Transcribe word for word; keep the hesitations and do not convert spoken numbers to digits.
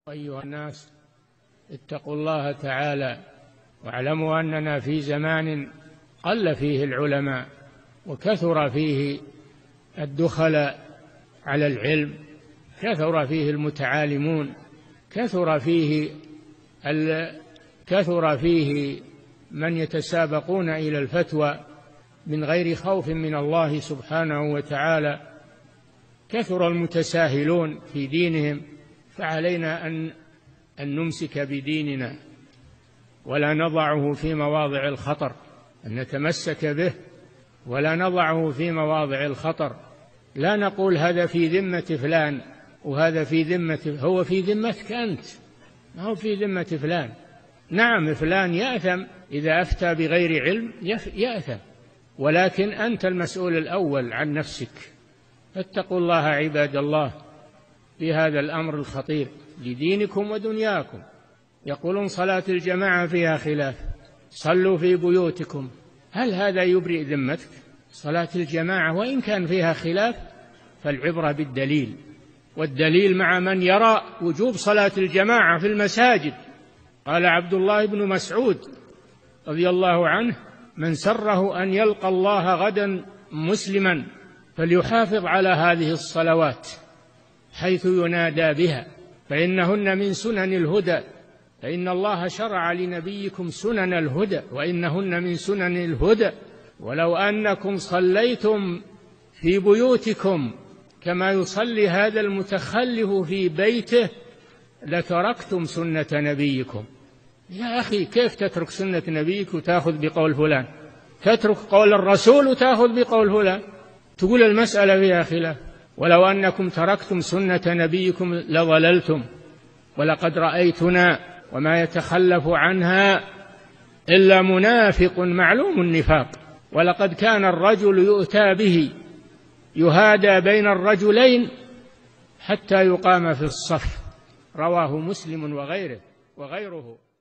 أيها الناس، اتقوا الله تعالى واعلموا أننا في زمان قل فيه العلماء وكثر فيه الدخلاء على العلم، كثر فيه المتعالمون، كثر فيه كثر فيه من يتسابقون إلى الفتوى من غير خوف من الله سبحانه وتعالى، كثر المتساهلون في دينهم. فعلينا أن أن نمسك بديننا ولا نضعه في مواضع الخطر، أن نتمسك به ولا نضعه في مواضع الخطر. لا نقول هذا في ذمة فلان وهذا في ذمة، هو في ذمتك أنت، ما هو في ذمة فلان. نعم فلان يأثم إذا أفتى بغير علم، يأثم، ولكن أنت المسؤول الأول عن نفسك. فاتقوا الله عباد الله في هذا الأمر الخطير لدينكم ودنياكم. يقولون صلاة الجماعة فيها خلاف، صلوا في بيوتكم. هل هذا يبرئ ذمتك؟ صلاة الجماعة وإن كان فيها خلاف فالعبرة بالدليل، والدليل مع من يرى وجوب صلاة الجماعة في المساجد. قال عبد الله بن مسعود رضي الله عنه: من سره أن يلقى الله غدا مسلما فليحافظ على هذه الصلوات حيث ينادى بها، فإنهن من سنن الهدى، فإن الله شرع لنبيكم سنن الهدى وإنهن من سنن الهدى، ولو أنكم صليتم في بيوتكم كما يصلي هذا المتخلف في بيته لتركتم سنة نبيكم. يا أخي، كيف تترك سنة نبيك وتأخذ بقول فلان؟ تترك قول الرسول وتأخذ بقول فلان؟ تقول المسألة فيها خلاف. ولو أنكم تركتم سنة نبيكم لضللتم، ولقد رأيتنا وما يتخلف عنها إلا منافق معلوم النفاق، ولقد كان الرجل يؤتى به يهادى بين الرجلين حتى يقام في الصف. رواه مسلم وغيره وغيره